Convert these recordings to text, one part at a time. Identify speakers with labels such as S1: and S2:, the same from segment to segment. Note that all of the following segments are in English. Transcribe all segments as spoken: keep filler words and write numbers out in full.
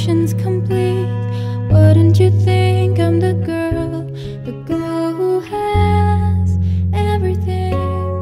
S1: mission's complete. Wouldn't you think I'm the girl, the girl who has everything?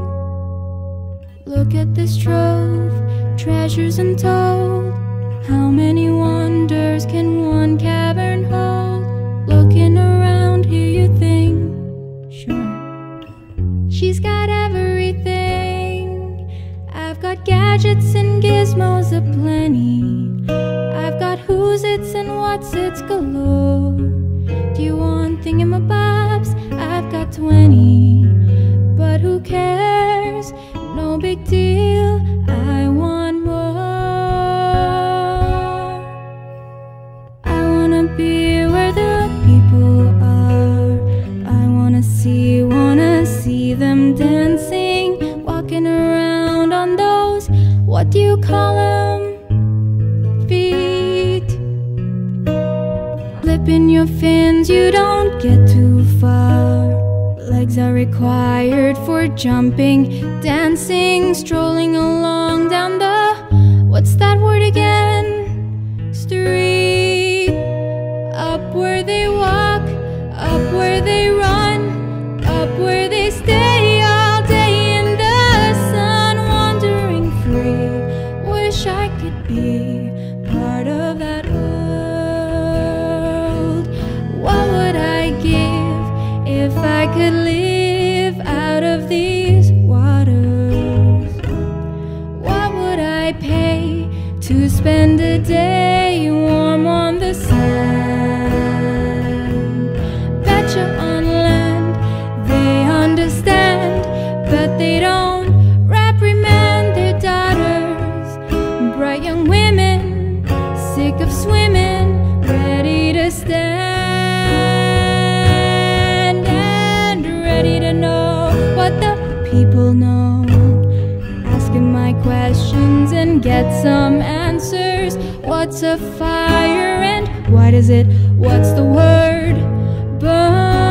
S1: Look at this trove, treasures untold. How many wonders can one cavern hold? Looking around here you think, sure, she's got everything. I've got gadgets and gizmos aplenty. I've got who's its and what's its galore. Do you want thingamabobs? I've got twenty. But who cares? No big deal. I want more. I wanna be where the people are. I wanna see, wanna see them dancing, walking around on those, what do you call them? Feet. Flipping your fins, you don't get too far. Legs are required for jumping, dancing, strolling along down the, what's that word again? Street. Up where they walk, up where they run, up where they stay all day in the sun, wandering free. Wish I could be part of that world. What would I give if I could live out of these waters? What would I pay to spend a day warm on the sand? Betcha on land they understand, but they don't reprimand their daughters. Bright young women, sick of swimming, ready to stand and ready to know what the people know. Asking my questions and get some answers. What's a fire and why does it, what's the word, burn?